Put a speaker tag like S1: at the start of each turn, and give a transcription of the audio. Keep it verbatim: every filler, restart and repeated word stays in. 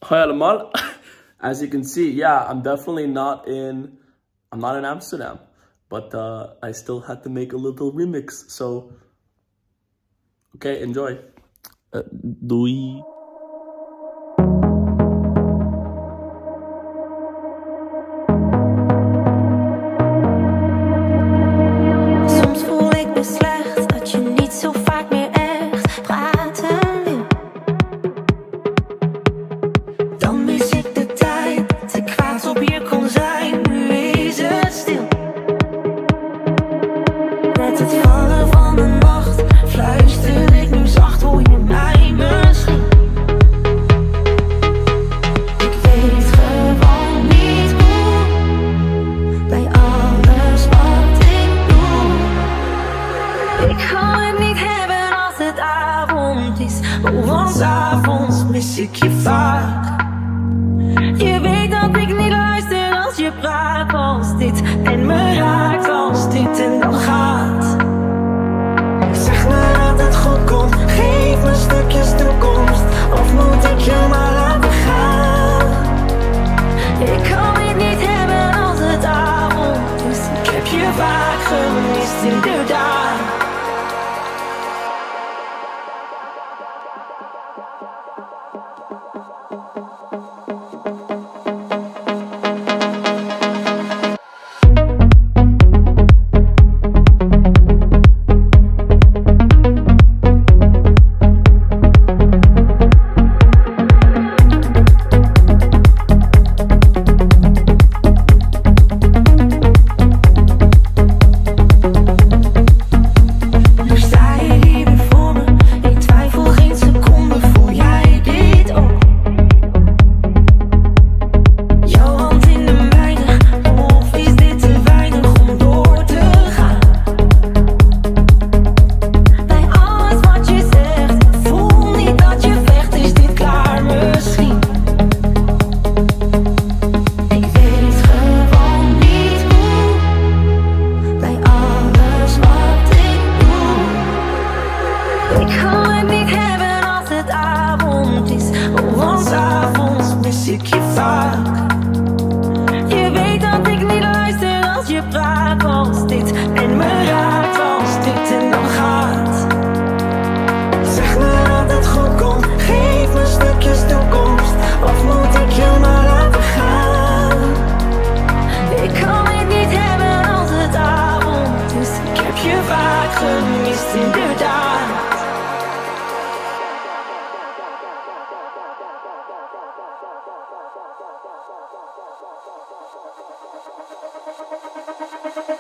S1: Hoi allemaal. As you can see, yeah, I'm definitely not in, I'm not in Amsterdam, but uh, I still had to make a little remix. So, okay, enjoy. Uh, doei.
S2: Soms voel ik me slecht dat je niet zo vaak meer echt praten wil. Dan mis ik de tijd, te kwaad op je kon zijn, nu is het stil. Met het vallen van de nacht fluister ik nu zacht, hoor je mij misschien? Ik weet gewoon niet hoe, bij alles wat ik doe. Ik kan het niet hebben als het avond is, oh, want 's avonds mis ik je vaak. Je weet dat ik niet luister als je praat als dit en me raakt als dit en dan gaat. Zeg me dat het goed komt, geef me stukjes toekomst, of moet ik je maar laten gaan? Ik kan het niet hebben als het avond is, ik heb je vaak gemist inderdaad. Je weet dat ik niet luister als je praat als dit en me raakt als dit en dan gaat. Zeg me dat het goed komt, geef me stukjes toekomst, of moet ik je maar laten gaan? Ik kan het niet hebben als het avond is, ik heb je vaak gemist inderdaad. Thank you.